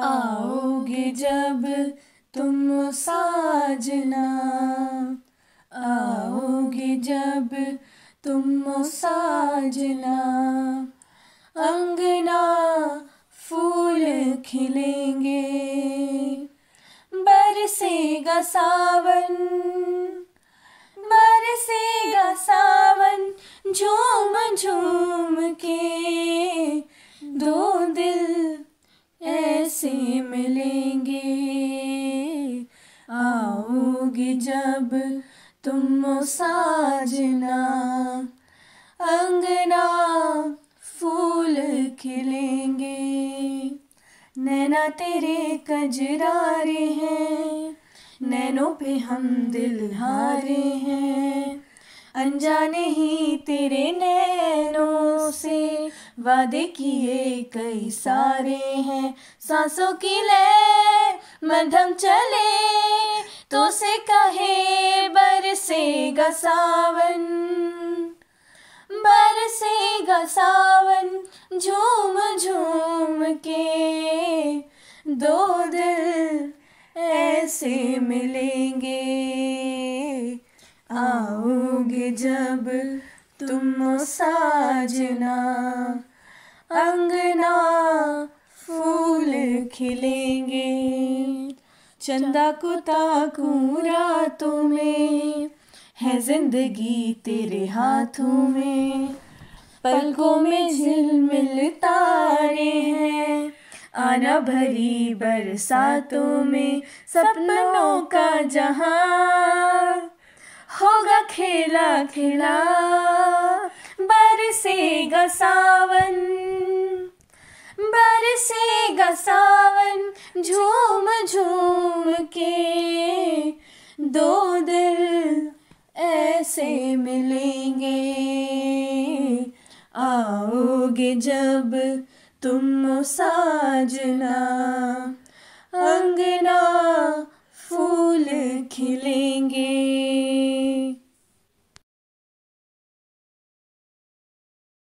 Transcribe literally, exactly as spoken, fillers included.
आओगे जब तुम साजना, आओगे जब तुम साजना, अंगना फूल खिलेंगे, बरसेगा सावन, बरसेगा सावन, झूम झूम के दो दिल ऐसे मिलेंगे। आओगे जब तुम साजना, अंगना फूल खिलेंगे। नैना तेरे कजरारे हैं, नैनों पे हम दिल हारे हैं। अनजाने ही तेरे नैनों से वादे किए कई सारे हैं। सांसों की लय मध्यम चले तो से कहे बरसेगा सावन, बरसेगा सावन, झूम झूम के दो दिल ऐसे मिलेंगे। आओगे जब तुम साजना, अंगना फूल खिलेंगे। चंदा को ताकूं रातों में, है जिंदगी तेरे हाथों में। पलकों में झिलमिल तारे हैं, आना भरी बरसातों में। सपनों का जहां होगा खेला खेला, बरसेगा सावन, बरसेगा सावन, झूम झूम के दो दिल ऐसे मिलेंगे। आओगे जब तुम साजना, अंगना फूल खिलेंगे।